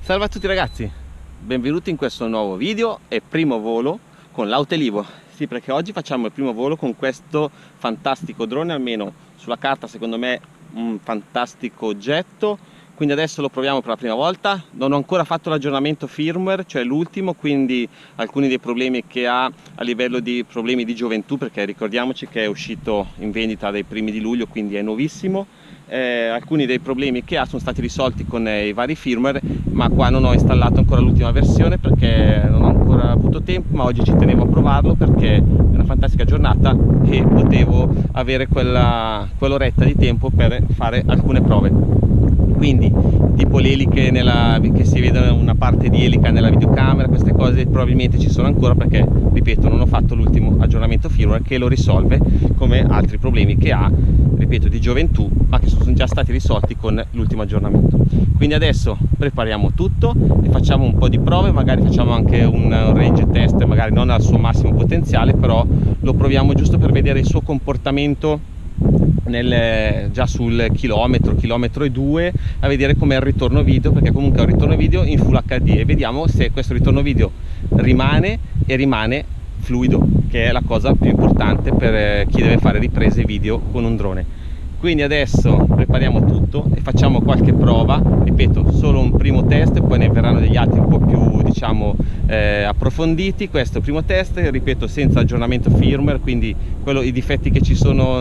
Salve a tutti ragazzi, benvenuti in questo nuovo video e primo volo con l'Autelivo. Sì, perché oggi facciamo il primo volo con questo fantastico drone, almeno sulla carta secondo me un fantastico oggetto. Quindi adesso lo proviamo per la prima volta. Non ho ancora fatto l'aggiornamento firmware, cioè l'ultimo, quindi alcuni dei problemi che ha a livello di problemi di gioventù, perché ricordiamoci che è uscito in vendita dai primi di luglio, quindi è nuovissimo. Alcuni dei problemi che ha sono stati risolti con i vari firmware, ma qua non ho installato ancora l'ultima versione perché non ho ancora avuto tempo, ma oggi ci tenevo a provarlo perché è una fantastica giornata e potevo avere quell'oretta di tempo per fare alcune prove. Quindi tipo le eliche che si vede una parte di elica nella videocamera, queste cose probabilmente ci sono ancora perché, ripeto, non ho fatto l'ultimo aggiornamento firmware che lo risolve, come altri problemi che ha, ripeto, di gioventù, ma che sono già stati risolti con l'ultimo aggiornamento. Quindi adesso prepariamo tutto e facciamo un po' di prove, magari facciamo anche un range test, magari non al suo massimo potenziale, però lo proviamo giusto per vedere il suo comportamento già sul chilometro e 2, a vedere com'è il ritorno video, perché comunque è un ritorno video in Full HD e vediamo se questo ritorno video rimane fluido, che è la cosa più importante per chi deve fare riprese video con un drone. Quindi adesso prepariamo tutto e facciamo qualche prova, ripeto, solo un primo test, poi ne verranno degli altri un po' più, diciamo, approfonditi. Questo è il primo test, ripeto, senza aggiornamento firmware, quindi i difetti che ci sono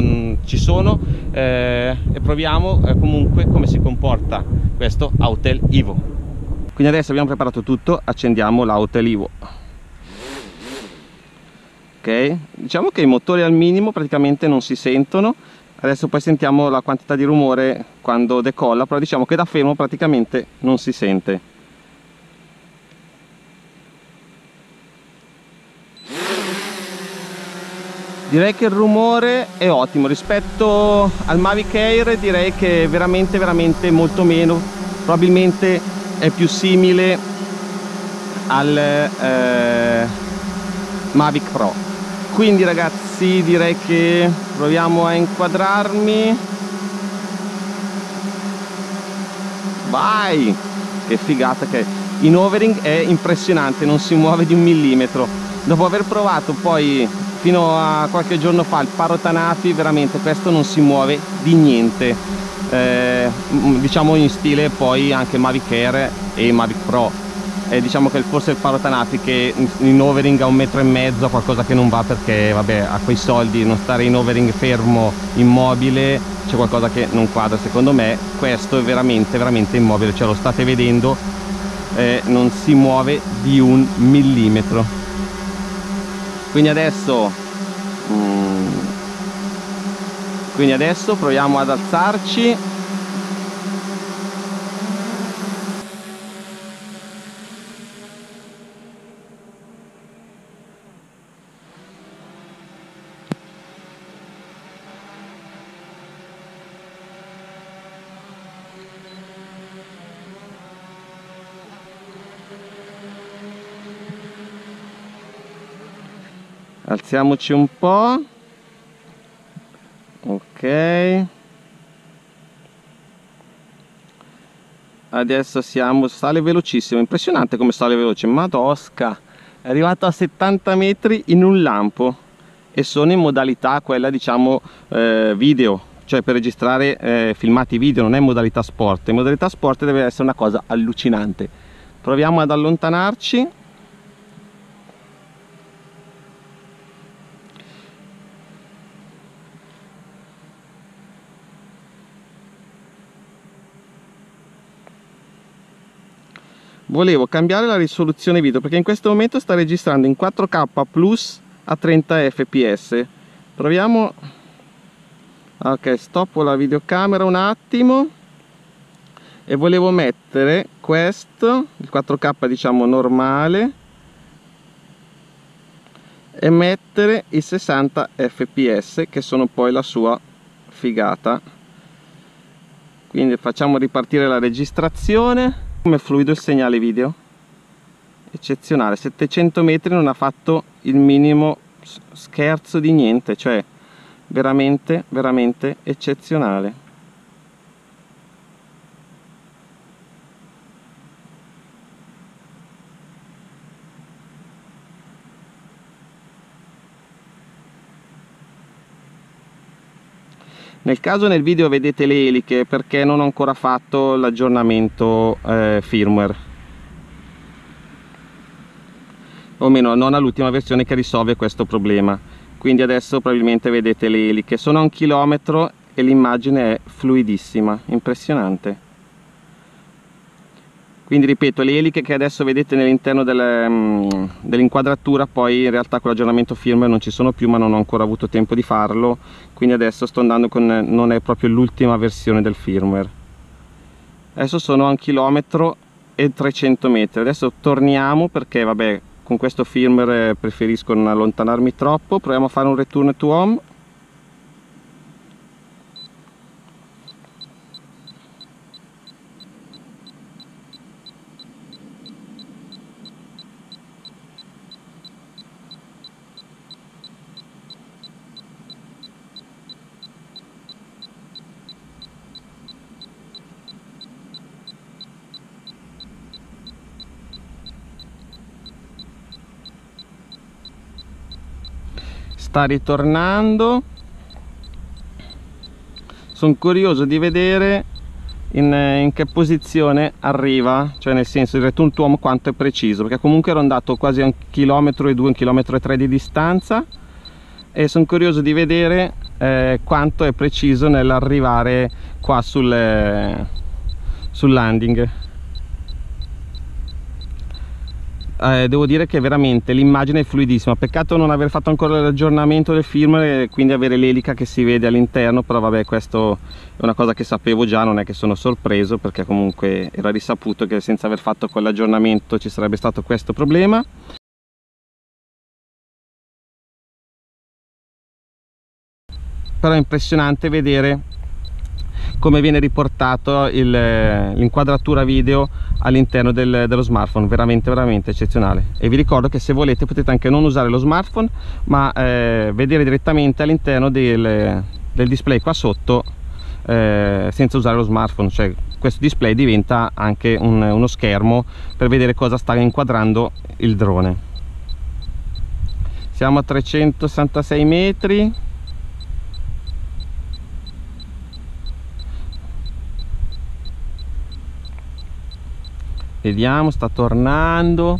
e proviamo comunque come si comporta questo Autelivo. Quindi adesso abbiamo preparato tutto, accendiamo l'Autelivo. Ok, diciamo che i motori al minimo praticamente non si sentono. Adesso poi sentiamo la quantità di rumore quando decolla, però diciamo che da fermo praticamente non si sente. Direi che il rumore è ottimo rispetto al Mavic Air, direi che è veramente molto meno, probabilmente è più simile al Mavic Pro. Quindi ragazzi direi che proviamo a inquadrarmi. Vai! Che figata che è! In overing è impressionante, non si muove di un millimetro. Dopo aver provato poi fino a qualche giorno fa il Parotanafi, veramente questo non si muove di niente. Diciamo in stile poi anche Mavic Air e Mavic Pro. Diciamo che forse il Parotanafi che in overing a 1,5 metri, qualcosa che non va, perché vabbè, a quei soldi non stare in overing fermo immobile, c'è qualcosa che non quadra secondo me. Questo è veramente immobile, cioè lo state vedendo, non si muove di un millimetro. Quindi adesso proviamo ad alzarci. Alziamoci un po'. Ok, adesso sale velocissimo, impressionante come sale veloce, madosca, è arrivato a 70 metri in un lampo e sono in modalità quella, diciamo, video, cioè per registrare filmati video, non è in modalità sport. In modalità sport deve essere una cosa allucinante. Proviamo ad allontanarci. Volevo cambiare la risoluzione video perché in questo momento sta registrando in 4K plus a 30 fps. Proviamo. Ok, stoppo la videocamera un attimo e volevo mettere questo, il 4K diciamo normale, e mettere i 60 fps che sono poi la sua figata. Quindi facciamo ripartire la registrazione. Come fluido il segnale video, eccezionale, 700 metri non ha fatto il minimo scherzo di niente, cioè veramente eccezionale. Nel caso nel video vedete le eliche, perché non ho ancora fatto l'aggiornamento firmware, o meno non all'ultima versione che risolve questo problema. Quindi adesso probabilmente vedete le eliche, sono a 1 chilometro e l'immagine è fluidissima, impressionante. Quindi ripeto, le eliche che adesso vedete all'interno dell'inquadratura, poi in realtà con l'aggiornamento firmware non ci sono più, ma non ho ancora avuto tempo di farlo, quindi adesso sto andando con, non è proprio l'ultima versione del firmware. Adesso sono a 1 chilometro e 300 metri, adesso torniamo perché vabbè, con questo firmware preferisco non allontanarmi troppo. Proviamo a fare un return to home. Sta ritornando. Sono curioso di vedere in che posizione arriva, cioè nel senso il return to home quanto è preciso, perché comunque ero andato quasi a 1,2 km, 1,3 km di distanza, e sono curioso di vedere quanto è preciso nell'arrivare qua sul landing. Devo dire che veramente l'immagine è fluidissima, peccato non aver fatto ancora l'aggiornamento del firmware e quindi avere l'elica che si vede all'interno, però vabbè, questo è una cosa che sapevo già, non è che sono sorpreso, perché comunque era risaputo che senza aver fatto quell'aggiornamento ci sarebbe stato questo problema. Però è impressionante vedere come viene riportato l'inquadratura video all'interno dello smartphone, veramente eccezionale. E vi ricordo che se volete potete anche non usare lo smartphone, ma vedere direttamente all'interno del display qua sotto senza usare lo smartphone, cioè questo display diventa anche uno schermo per vedere cosa sta inquadrando il drone. Siamo a 366 metri. Vediamo, sta tornando.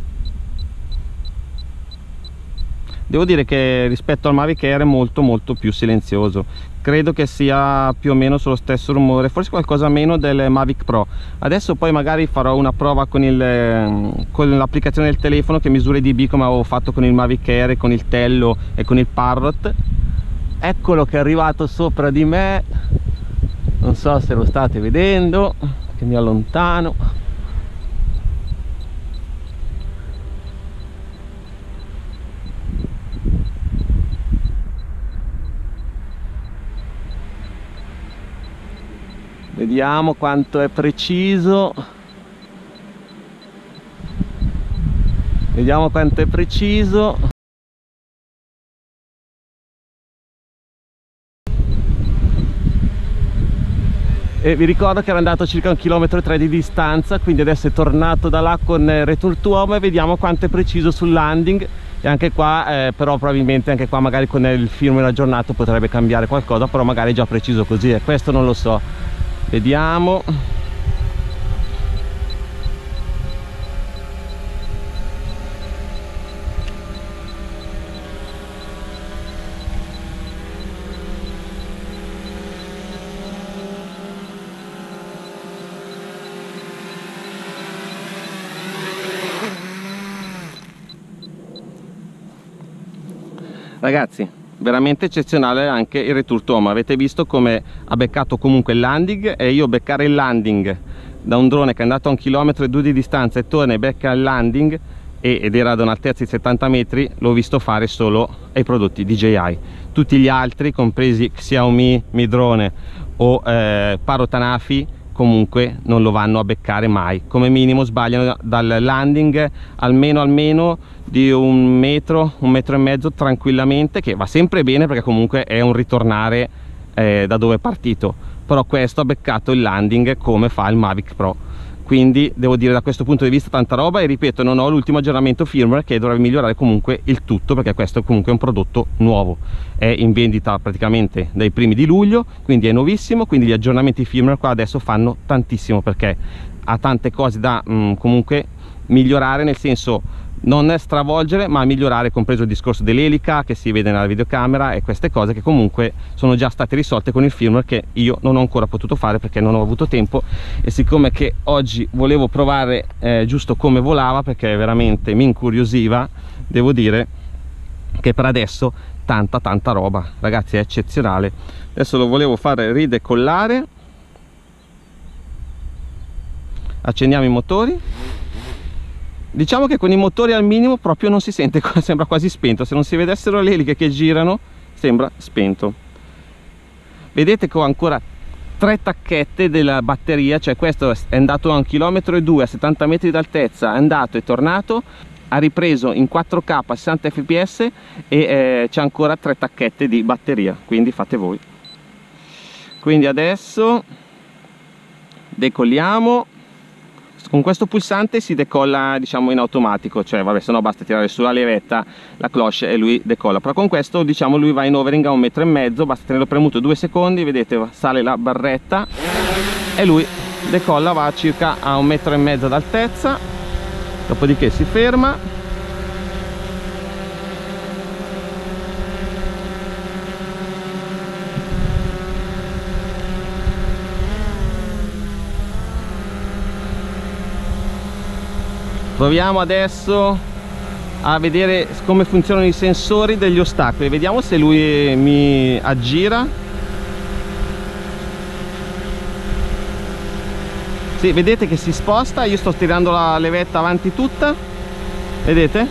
Devo dire che rispetto al Mavic Air è molto più silenzioso. Credo che sia più o meno sullo stesso rumore, forse qualcosa meno del Mavic Pro. Adesso poi magari farò una prova con l'applicazione del telefono che misura i dB come avevo fatto con il Mavic Air, con il Tello e con il Parrot. Eccolo che è arrivato sopra di me, non so se lo state vedendo, che mi allontano. Vediamo quanto è preciso. Vediamo quanto è preciso. E vi ricordo che era andato a circa 1,3 km di distanza, quindi adesso è tornato da là con return to home e vediamo quanto è preciso sul landing. E anche qua però probabilmente anche qua magari con il firmware aggiornato potrebbe cambiare qualcosa, però magari è già preciso così, e questo non lo so. Vediamo. Ragazzi, veramente eccezionale anche il return to home. Avete visto come ha beccato comunque il landing, e io beccare il landing da un drone che è andato a 1,2 km di distanza e torna e becca il landing ed era ad un'altezza di 70 metri, l'ho visto fare solo ai prodotti DJI. Tutti gli altri, compresi Xiaomi Mi Drone o Parrot Anafi, comunque non lo vanno a beccare mai. Come minimo sbagliano dal landing almeno di 1 metro, 1,5 metri tranquillamente, che va sempre bene perché comunque è un ritornare da dove è partito. Però questo ha beccato il landing come fa il Mavic Pro. quindi devo dire da questo punto di vista tanta roba. E ripeto, non ho l'ultimo aggiornamento firmware che dovrebbe migliorare comunque il tutto, perché questo comunque è un prodotto nuovo, è in vendita praticamente dai primi di luglio, quindi è nuovissimo. Quindi gli aggiornamenti firmware qua adesso fanno tantissimo, perché ha tante cose da comunque migliorare, nel senso non stravolgere ma migliorare, compreso il discorso dell'elica che si vede nella videocamera, e queste cose che comunque sono già state risolte con il firmware, che io non ho ancora potuto fare perché non ho avuto tempo. E siccome che oggi volevo provare giusto come volava, perché veramente mi incuriosiva, devo dire che per adesso tanta roba, ragazzi, è eccezionale. Adesso lo volevo fare ridecollare, accendiamo i motori. Diciamo che con i motori al minimo proprio non si sente, sembra quasi spento. Se non si vedessero le eliche che girano sembra spento. Vedete che ho ancora 3 tacchette della batteria, cioè questo è andato a 1,2 km a 70 metri d'altezza, è andato e tornato, ha ripreso in 4K a 60 fps e c'è ancora 3 tacchette di batteria, quindi fate voi. Quindi adesso decolliamo. Con questo pulsante si decolla, diciamo, in automatico, cioè vabbè, se no basta tirare sulla levetta, la cloche, e lui decolla. Però con questo, diciamo, lui va in overing a 1,5 m, basta tenerlo premuto 2 secondi, vedete, sale la barretta e lui decolla, va circa a 1,5 m d'altezza, dopodiché si ferma. Proviamo adesso a vedere come funzionano i sensori degli ostacoli, vediamo se lui mi aggira. Sì, vedete che si sposta, io sto tirando la levetta avanti tutta, vedete?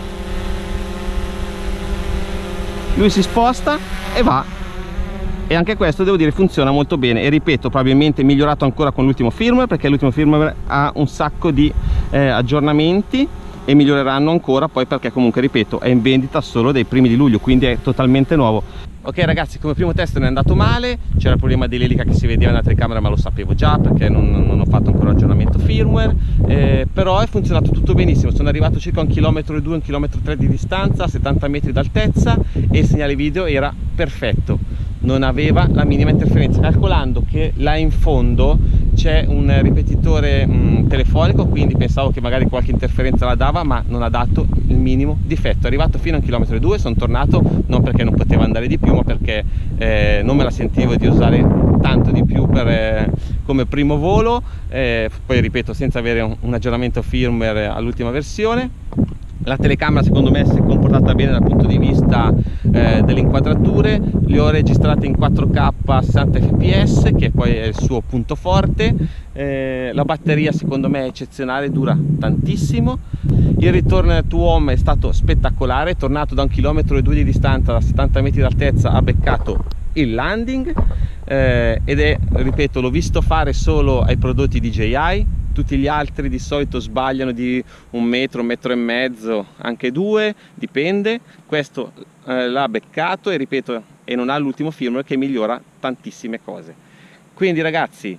Lui si sposta e va. E anche questo, devo dire, funziona molto bene. E ripeto, probabilmente migliorato ancora con l'ultimo firmware, perché l'ultimo firmware ha un sacco di aggiornamenti, e miglioreranno ancora poi, perché comunque, ripeto, è in vendita solo dai primi di luglio, quindi è totalmente nuovo. Ok ragazzi, come primo test non è andato male, c'era il problema dell'elica che si vedeva nella telecamera, ma lo sapevo già perché non ho fatto ancora aggiornamento firmware, però è funzionato tutto benissimo. Sono arrivato circa 1,2 km, 1,3 km di distanza, a 70 metri d'altezza, e il segnale video era perfetto, non aveva la minima interferenza, calcolando che là in fondo c'è un ripetitore telefonico, quindi pensavo che magari qualche interferenza la dava, ma non ha dato il minimo difetto. È arrivato fino a 1,2 km, sono tornato, non perché non poteva andare di più, ma perché non me la sentivo di usare tanto di più come primo volo, poi ripeto, senza avere un aggiornamento firmware all'ultima versione. La telecamera secondo me si è comportata bene dal punto di vista delle inquadrature, le ho registrate in 4K a 60 fps, che poi è il suo punto forte. La batteria secondo me è eccezionale, dura tantissimo. Il return to home è stato spettacolare, è tornato da 1,2 km di distanza, da 70 metri d'altezza, ha beccato il landing, ed è, ripeto, l'ho visto fare solo ai prodotti DJI. Tutti gli altri di solito sbagliano di 1 metro, 1,5 metri, anche 2, dipende. Questo l'ha beccato, e ripeto, e non ha l'ultimo firmware che migliora tantissime cose. Quindi ragazzi,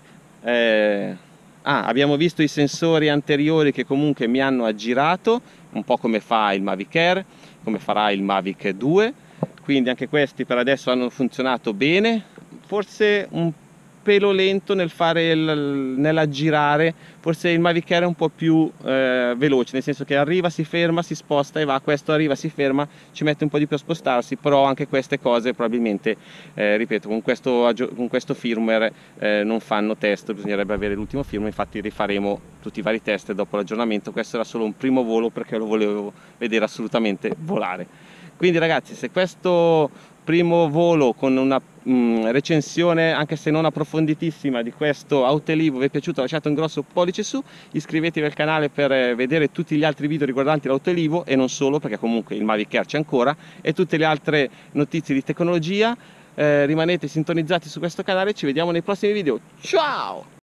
abbiamo visto i sensori anteriori che comunque mi hanno aggirato, un po' come fa il Mavic Air, come farà il Mavic 2, quindi anche questi per adesso hanno funzionato bene. Forse un pelo lento nel fare nell'aggirare, forse il Mavic Air è un po' più veloce, nel senso che arriva, si ferma, si sposta e va. Questo arriva, si ferma, ci mette un po' di più a spostarsi, però anche queste cose probabilmente, ripeto, con questo firmware non fanno test, bisognerebbe avere l'ultimo firmware. Infatti rifaremo tutti i vari test dopo l'aggiornamento. Questo era solo un primo volo perché lo volevo vedere assolutamente volare. Quindi ragazzi, se questo primo volo con una recensione, anche se non approfonditissima, di questo Autelivo vi è piaciuto, lasciate un grosso pollice su, iscrivetevi al canale per vedere tutti gli altri video riguardanti l'Autelivo, e non solo, perché comunque il Mavic Air c'è ancora, e tutte le altre notizie di tecnologia. Rimanete sintonizzati su questo canale, ci vediamo nei prossimi video, ciao!